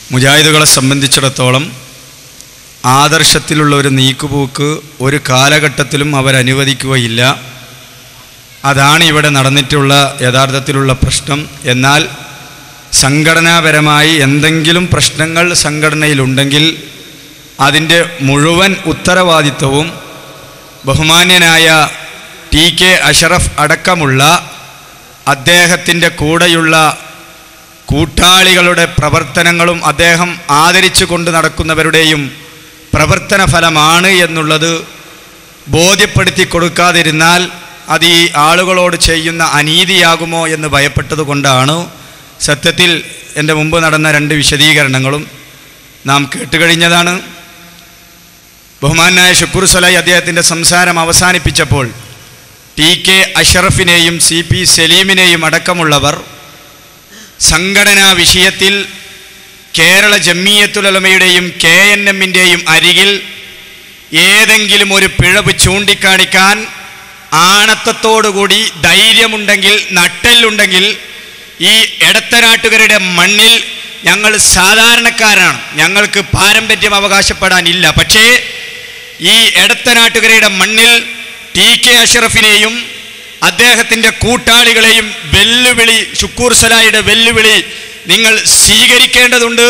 മുജാഹിദുകളെ സംബന്ധിച്ചിടത്തോളം ആദർശത്തിലുള്ള ഒരു നീക്കുപോക്ക് ഒരു കാലഘട്ടത്തിലും അവരനുവദിക്കുകയില്ല. അതാണ് ഇവിടെ നടന്നിട്ടുള്ള യഥാർത്ഥത്തിലുള്ള പ്രശ്നം. എന്നാൽ സംഘടനാപരമായി എന്തെങ്കിലും പ്രശ്നങ്ങൾ സംഘടനയിലുണ്ടെങ്കിൽ അതിൻ്റെ മുഴുവൻ ഉത്തരവാദിത്വവും ബഹുമാന്യനായ TK അഷ്റഫ് അടക്കമുള്ള അദ്ദേഹത്തിൻ്റെ കൂടെയുള്ള കൂട്ടാളികളുടെ പ്രവർത്തനങ്ങളും അദ്ദേഹം ആദരിച്ചു കൊണ്ട് നടക്കുന്നവരുടെയും പ്രവർത്തന ഫലമാണ് എന്നുള്ളത് ബോധ്യപ്പെടുത്തി കൊടുക്കാതിരുന്നാൽ അത് ഈ ആളുകളോട് ചെയ്യുന്ന അനീതിയാകുമോ എന്ന് ഭയപ്പെട്ടതുകൊണ്ടാണ് സത്യത്തിൽ എൻ്റെ മുമ്പ് നടന്ന 2 വിശദീകരണങ്ങളും നാം കേട്ടുകഴിഞ്ഞതാണ്. ബഹുമാനായ ഷുക്കൂർ സ്വലാഹി അദ്ദേഹത്തിൻ്റെ സംസാരം അവസാനിപ്പിച്ചപ്പോൾ TK അഷ്റഫിനെയും CP സലീമിനെയും അടക്കമുള്ളവർ സംഘടനാ വിഷയത്തിൽ കേരള ജംഇയ്യത്തുൽ ഉലമയുടെയും KNMൻ്റെയും അരികിൽ ഏതെങ്കിലും ഒരു പിഴവ് ചൂണ്ടിക്കാണിക്കാൻ ആണത്തത്തോടുകൂടി ധൈര്യമുണ്ടെങ്കിൽ, നട്ടെല്ലുണ്ടെങ്കിൽ, ഈ എടത്തനാട്ടുകാരുടെ മണ്ണിൽ ഞങ്ങൾ സാധാരണക്കാരാണ്, ഞങ്ങൾക്ക് പാരമ്പര്യം അവകാശപ്പെടാനില്ല. പക്ഷേ ഈ എടത്തനാട്ടുകാരുടെ മണ്ണിൽ TK അഷ്റഫിനെയും അദ്ദേഹത്തിൻ്റെ കൂട്ടാളികളെയും വെല്ലുവിളി, ഷുക്കൂർ സ്വലാഹിയുടെ വെല്ലുവിളി നിങ്ങൾ സ്വീകരിക്കേണ്ടതുണ്ട്.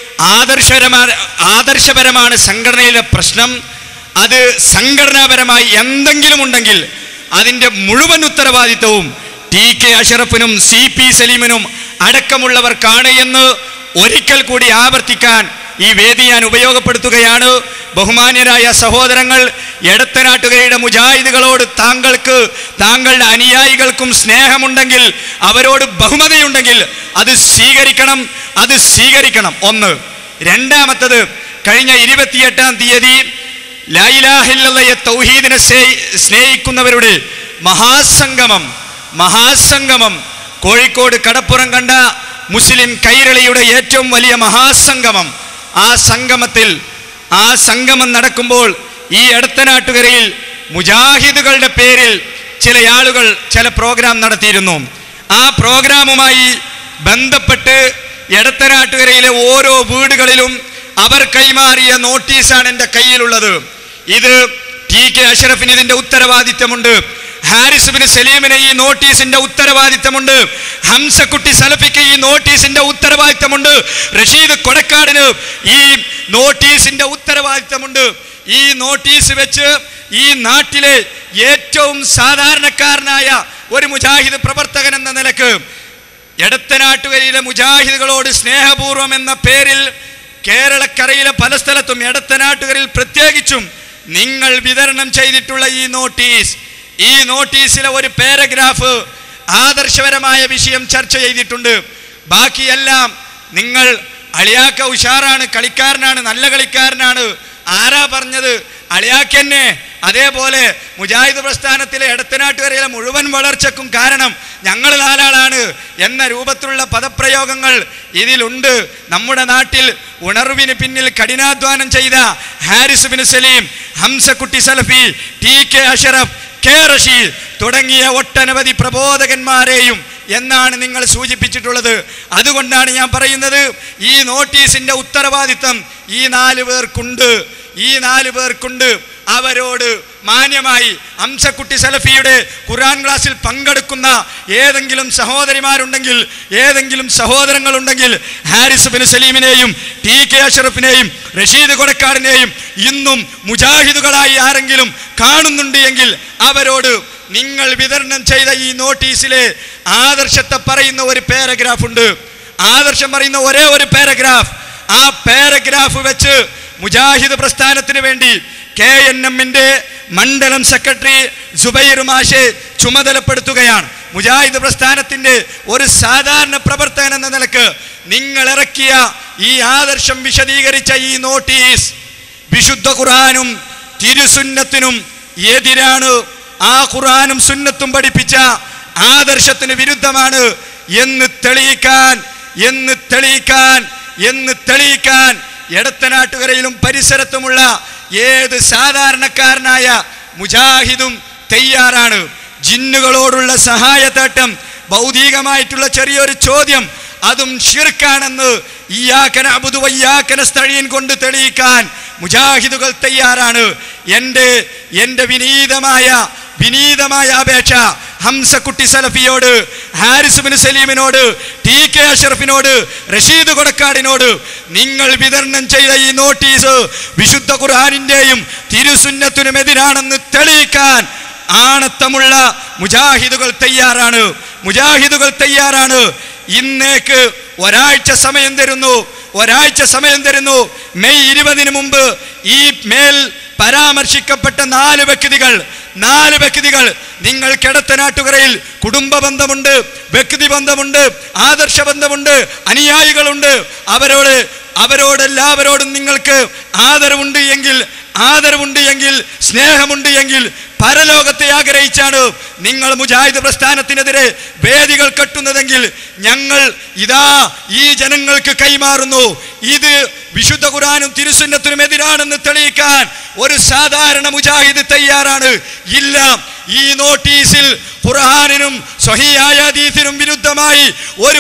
ആദർശപരമാണ് സംഘടനയിലെ പ്രശ്നം. അത് സംഘടനാപരമായി എന്തെങ്കിലും ഉണ്ടെങ്കിൽ അതിൻ്റെ മുഴുവൻ ഉത്തരവാദിത്വവും TK അഷ്റഫിനും CP സലീമിനും അടക്കമുള്ളവർക്കാണ് എന്ന് ഒരിക്കൽ കൂടി ആവർത്തിക്കാൻ ഈ വേദി ഞാൻ ഉപയോഗപ്പെടുത്തുകയാണ്. ബഹുമാന്യരായ സഹോദരങ്ങൾ, എടത്തനാട്ടുകരയുടെ മുജാഹിദുകളോട് താങ്കളുടെ അനുയായികൾക്കും സ്നേഹമുണ്ടെങ്കിൽ, അവരോട് ബഹുമതിയുണ്ടെങ്കിൽ അത് സ്വീകരിക്കണം. ഒന്ന്. രണ്ടാമത്തത്, കഴിഞ്ഞ 28-ാം തീയതി ലാ ഇലാഹ ഇല്ലല്ലാഹ് തൗഹീദിനെ സ്നേഹിക്കുന്നവരുടെ മഹാസംഗമം കോഴിക്കോട് കടപ്പുറം കണ്ട മുസ്ലിം കൈരളിയുടെ ഏറ്റവും വലിയ മഹാസംഗമം, ആ സംഗമം നടക്കുമ്പോൾ ഈ എടത്തനാട്ടുകരയിൽ മുജാഹിദുകളുടെ പേരിൽ ചില ആളുകൾ ചില പ്രോഗ്രാം നടത്തിയിരുന്നു. ആ പ്രോഗ്രാമുമായി ബന്ധപ്പെട്ട് എടത്തനാട്ടുകരയിലെ ഓരോ വീടുകളിലും അവർ കൈമാറിയ നോട്ടീസാണ് എൻ്റെ കയ്യിലുള്ളത്. ഇത് TK അഷ്റഫിന് ഇതിൻ്റെ ഉത്തരവാദിത്തമുണ്ട്, ഹാരിസ്ബിന് സലീമിന് ഈ നോട്ടീസിന്റെ ഉത്തരവാദിത്തമുണ്ട്, ഹംസക്കുട്ടി സലഫിക്ക് ഈ നോട്ടീസിന്റെ ഉത്തരവാദിത്തമുണ്ട്, റഷീദ് കൊടക്കാടിന് ഈ നോട്ടീസിന്റെ ഉത്തരവാദിത്തമുണ്ട്. ഈ നോട്ടീസ് വെച്ച് ഈ നാട്ടിലെ ഏറ്റവും സാധാരണക്കാരനായ ഒരു മുജാഹിദ് പ്രവർത്തകൻ എന്ന നിലക്ക് എടത്തനാട്ടുകരയിലെ മുജാഹിദുകളോട് സ്നേഹപൂർവം എന്ന പേരിൽ കേരളക്കരയിലെ പല സ്ഥലത്തും എടത്തനാട്ടുകരയിൽ പ്രത്യേകിച്ചും നിങ്ങൾ വിതരണം ചെയ്തിട്ടുള്ള ഈ നോട്ടീസിലെ ഒരു പാരഗ്രാഫ് ആദർശപരമായ വിഷയം ചർച്ച ചെയ്തിട്ടുണ്ട്. ബാക്കിയെല്ലാം നിങ്ങൾ അളിയാക്ക ഉഷാറാണ്, കളിക്കാരനാണ്, നല്ല കളിക്കാരനാണ്, ആരാ പറഞ്ഞത്? അളിയാക്കന്നെ. അതേപോലെ മുജാഹിദ് പ്രസ്ഥാനത്തിലെ എടത്തനാട്ടുകരയിലെ മുഴുവൻ വളർച്ചക്കും കാരണം ഞങ്ങൾ 4 ആളാണ് എന്ന രൂപത്തിലുള്ള പദപ്രയോഗങ്ങൾ ഇതിലുണ്ട്. നമ്മുടെ നാട്ടിൽ ഉണർവിന് പിന്നിൽ കഠിനാധ്വാനം ചെയ്ത ഹാരിസ്ബിന് സലീം, ഹംസക്കുട്ടി സലഫി, TK അഷ്റഫ്, K റഷീദ് തുടങ്ങിയ ഒട്ടനവധി പ്രബോധകന്മാരെയും എന്നാണ് നിങ്ങൾ സൂചിപ്പിച്ചിട്ടുള്ളത്. അതുകൊണ്ടാണ് ഞാൻ പറയുന്നത്, ഈ നോട്ടീസിന്റെ ഉത്തരവാദിത്തം ഈ 4 പേർക്കുണ്ട്. അവരോട് മാന്യമായി ഹംസക്കുട്ടി സലഫിയുടെ ഖുർആൻ ക്ലാസ്സിൽ പങ്കെടുക്കുന്ന ഏതെങ്കിലും സഹോദരിമാരുണ്ടെങ്കിൽ, ഏതെങ്കിലും സഹോദരങ്ങളുണ്ടെങ്കിൽ, ഹാരിസ്ബിന് സലീമിനെയും TK അഷ്റഫിനെയും റഷീദ് കൊടക്കാടിനെയും ഇന്നും മുജാഹിദുകളായി ആരെങ്കിലും കാണുന്നുണ്ട് എങ്കിൽ അവരോട് നിങ്ങൾ വിതരണം ചെയ്ത ഈ നോട്ടീസിലെ ആദർശത്തെ പറയുന്ന ഒരു പാരഗ്രാഫ് ഉണ്ട്. ആദർശം പറയുന്ന ഒരേ ഒരു പാരഗ്രാഫ്. ആ പാരഗ്രാഫ് വെച്ച് മുജാഹിദ് പ്രസ്ഥാനത്തിന് വേണ്ടി KNMന്റെ മണ്ഡലം സെക്രട്ടറി സുബൈർ മാഷെ ചുമതലപ്പെടുത്തുകയാണ്. മുജാഹിദ് പ്രസ്ഥാനത്തിന്റെ ഒരു സാധാരണ പ്രവർത്തകൻ എന്ന നിലക്ക് നിങ്ങൾ ഇറക്കിയ ഈ ആദർശം വിശദീകരിച്ച ഈ നോട്ടീസ് വിശുദ്ധ ഖുർആനും തിരുസുന്നത്തിനും എതിരാണ്. ആ ഖുർആനും സുന്നത്തും പഠിപ്പിച്ച ആദർശത്തിന് വിരുദ്ധമാണ് എന്ന് തെളിയിക്കാൻ എടത്തനാട്ടുകരയിലും പരിസരത്തുമുള്ള ഏത് സാധാരണക്കാരനായ മുജാഹിദും തയ്യാറാണ്. ജിന്നുകളോടുള്ള സഹായത്തേട്ടം, ഭൗതികമായിട്ടുള്ള ചെറിയൊരു ചോദ്യം, അതും ശിർക്കാണെന്ന് ഇയ്യാക നഅ്ബുദു വഇയ്യാക നസ്തഈൻ കൊണ്ട് തെളിയിക്കാൻ മുജാഹിദുകൾ തയ്യാറാണ്. എൻ്റെ വിനീതമായ അപേക്ഷ ഹംസക്കുട്ടി സലഫിയോട്, ഹാരിസ്ബിന് സലീമിനോട്, TK അഷ്റഫിനോട്, റഷീദ് കൊടക്കാടിനോട്, നിങ്ങൾ വിതരണം ചെയ്ത ഈ നോട്ടീസ് വിശുദ്ധ ഖുർആനിന്റെയും തിരുസുന്നത്തിനുമെതിരാണെന്ന് തെളിയിക്കാൻ ആണത്തമുള്ള മുജാഹിദുകൾ തയ്യാറാണ്. ഇന്നേക്ക് ഒരാഴ്ച സമയം തരുന്നു. മെയ് 20 മുമ്പ് ഈ മേൽ പരാമർശിക്കപ്പെട്ട 4 വ്യക്തികൾ നിങ്ങൾക്ക് എടത്തനാട്ടുകരയിൽ കുടുംബ ബന്ധമുണ്ട്, വ്യക്തി ബന്ധമുണ്ട്, ആദർശ ബന്ധമുണ്ട്, അനുയായികളുണ്ട്. അവരോടെല്ലാവരോടും നിങ്ങൾക്ക് ആദരവുണ്ട് എങ്കിൽ സ്നേഹമുണ്ട് എങ്കിൽ പരലോകത്തെ ആഗ്രഹിച്ചാണ് നിങ്ങൾ മുജാഹിദ് പ്രസ്ഥാനത്തിനെതിരെ വേദികൾ കെട്ടുന്നതെങ്കിൽ ഞങ്ങൾ ഇതാ ഈ ജനങ്ങൾക്ക് കൈമാറുന്നു. ഇത് വിശുദ്ധ ഖുർആനും തിരുസുന്നത്തിനും എതിരാണെന്ന് തെളിയിക്കാൻ ഒരു സാധാരണ മുജാഹിദ് തയ്യാറാണ്. ഇല്ല, ഈ നോട്ടീസിൽ ഖുർആനിനും സ്വഹീഹായ ഹദീസിനും വിരുദ്ധമായി ഒരു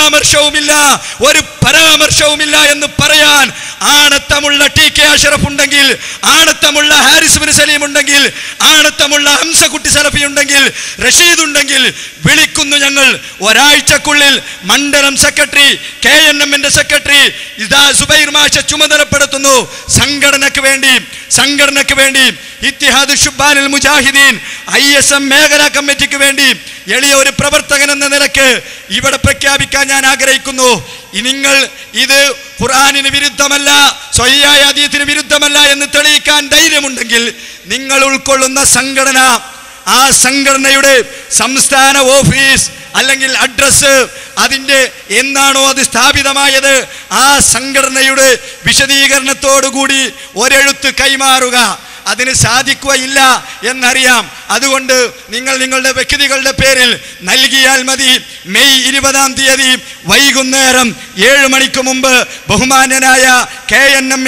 പരാമർശവുമില്ല എന്ന് പറയാൻ ആണത്തമുള്ള TK അഷ്റഫ് ഉണ്ടെങ്കിൽ, ആണത്തമുള്ള ഹാരിസ്ബിന് സലീം ഉണ്ടെങ്കിൽ, ആണത്തമുള്ള ഹംസക്കുട്ടി സലഫി ഉണ്ടെങ്കിൽ, റഷീദ് ഉണ്ടെങ്കിൽ വിളിക്കുന്നു. ഞങ്ങൾ ഒരാഴ്ചക്കുള്ളിൽ മണ്ഡലം സെക്രട്ടറി, KNM സെക്രട്ടറി ഇതാ സുബൈർ മാഷ ചുമതലപ്പെടുത്തുന്നു. സംഘടനയ്ക്ക് വേണ്ടി ഇത്തിഹാദ് ശുബ്ബാനുൽ മുജാഹിദീൻ ISM മേഖലാ കമ്മിറ്റിക്ക് വേണ്ടി എളിയ ഒരു പ്രവർത്തകൻ എന്ന നിലക്ക് ഇവിടെ പ്രഖ്യാപിക്കാൻ ഞാൻ ആഗ്രഹിക്കുന്നു. നിങ്ങൾ ഇത് ഖുർആനിന് വിരുദ്ധമല്ല, സ്വഹീഹായ ഹദീസിന് വിരുദ്ധമല്ല എന്ന് തെളിയിക്കാൻ ധൈര്യമുണ്ടെങ്കിൽ നിങ്ങൾ ഉൾക്കൊള്ളുന്ന സംഘടന, ആ സംഘടനയുടെ സംസ്ഥാന ഓഫീസ് അല്ലെങ്കിൽ അഡ്രസ്, അതിൻ്റെ എന്നാണോ അത് സ്ഥാപിതമായത് ആ സംഘടനയുടെ വിശദീകരണത്തോടുകൂടി ഒരെഴുത്ത് കൈമാറുക. അതിന് സാധിക്കുകയില്ല എന്നറിയാം. അതുകൊണ്ട് നിങ്ങളുടെ വ്യക്തികളുടെ പേരിൽ നൽകിയാൽ മതി. മെയ് 20 വൈകുന്നേരം 7 മണിക്ക് മുമ്പ് ബഹുമാന്യനായ KNM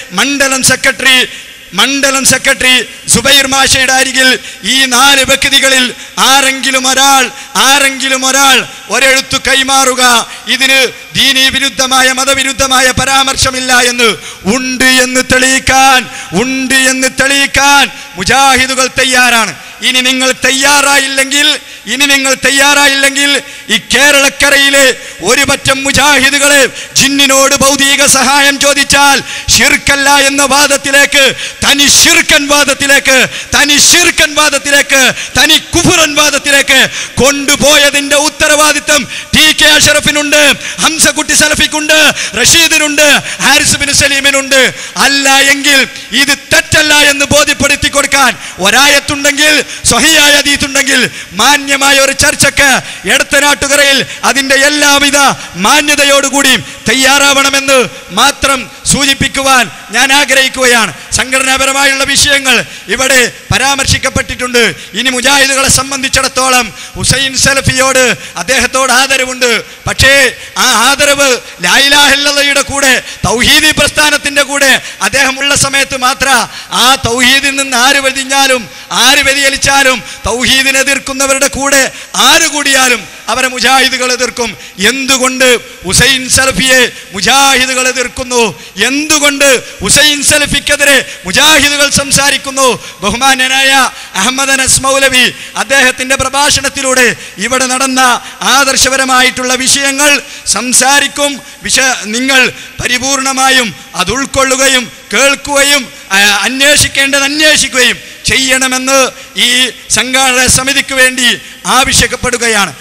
മണ്ഡലം സെക്രട്ടറി സുബൈർ മാഷയുടെ അരികിൽ ഈ 4 വ്യക്തികളിൽ ആരെങ്കിലും ഒരാൾ ഒരെഴുത്തു കൈമാറുക. ഇതിന് ദീനീ വിരുദ്ധമായ മതവിരുദ്ധമായ പരാമർശമില്ല എന്ന് ഉണ്ട് എന്ന് തെളിയിക്കാൻ മുജാഹിദുകൾ തയ്യാറാണ്. ഇനി നിങ്ങൾ തയ്യാറായില്ലെങ്കിൽ ഈ കേരളക്കരയിലെ ഒരു പറ്റം മുജാഹിദുകളെ ജിന്നിനോട് ഭൗതിക സഹായം ചോദിച്ചാൽ ശിർക്കല്ല എന്ന വാദത്തിലേക്ക്, തനി കുഫ്റൻ വാദത്തിലേക്ക് കൊണ്ടുപോയതിന്റെ ഉത്തരവാദിത്വം TK അഷ്റഫിനുണ്ട്, ഹംസക്കുട്ടി സലഫിക്കുണ്ട്, റഷീദിനുണ്ട്, ഹാരിസ്ബിന് സലീമിനുണ്ട്. അല്ല എങ്കിൽ ഇത് തെറ്റല്ല എന്ന് ബോധ്യപ്പെടുത്തി കൊടുക്കാൻ ഒരായത്തുണ്ടെങ്കിൽ, സ്വഹീഹായ ഹദീസുണ്ടെങ്കിൽ മാന്യമായ ഒരു ചർച്ചക്ക് എടത്തനാട്ടുകരയിൽ അതിൻ്റെ എല്ലാവിധ മാന്യതയോടുകൂടി തയ്യാറാവണമെന്ന് മാത്രം സൂചിപ്പിക്കുവാൻ ഞാൻ ആഗ്രഹിക്കുകയാണ്. സംഘടനാപരമായുള്ള വിഷയങ്ങൾ ഇവിടെ പരാമർശിക്കപ്പെട്ടിട്ടുണ്ട്. ഇനി മുജാഹിദുകളെ സംബന്ധിച്ചിടത്തോളം ഹുസൈൻ സലഫിയോട് അദ്ദേഹത്തോട് ആദരവുണ്ട്. പക്ഷേ ആ ആദരവ് ലാ ഇലാഹ ഇല്ലല്ലാഹയുടെ കൂടെ, തൗഹീദി പ്രസ്ഥാനത്തിൻ്റെ കൂടെ അദ്ദേഹം ഉള്ള സമയത്ത് മാത്രം. ആ തൗഹീദിൽ നിന്ന് ആര് വ്യതിചലിച്ചാലും തൗഹീദിനെ എതിർക്കുന്നവരുടെ കൂടെ ആര് കൂടിയാലും അവരെ മുജാഹിദുകൾ എതിർക്കും. എന്തുകൊണ്ട് ഹുസൈൻ സലഫിയെ മുജാഹിദുകൾ എതിർക്കുന്നു? എന്തുകൊണ്ട് ഹുസൈൻ സലഫിക്കെതിരെ മുജാഹിദുകൾ സംസാരിക്കുന്നു? ബഹുമാന്യനായ അഹമ്മദ് അനസ് മൗലവി അദ്ദേഹത്തിൻ്റെ പ്രഭാഷണത്തിലൂടെ ഇവിടെ നടന്ന ആദർശപരമായിട്ടുള്ള വിഷയങ്ങൾ സംസാരിക്കും. നിങ്ങൾ പരിപൂർണമായും അത് ഉൾക്കൊള്ളുകയും കേൾക്കുകയും അന്വേഷിക്കേണ്ടത് അന്വേഷിക്കുകയും ചെയ്യണമെന്ന് ഈ സംഘാടക സമിതിക്ക് വേണ്ടി ആവശ്യപ്പെടുകയാണ്.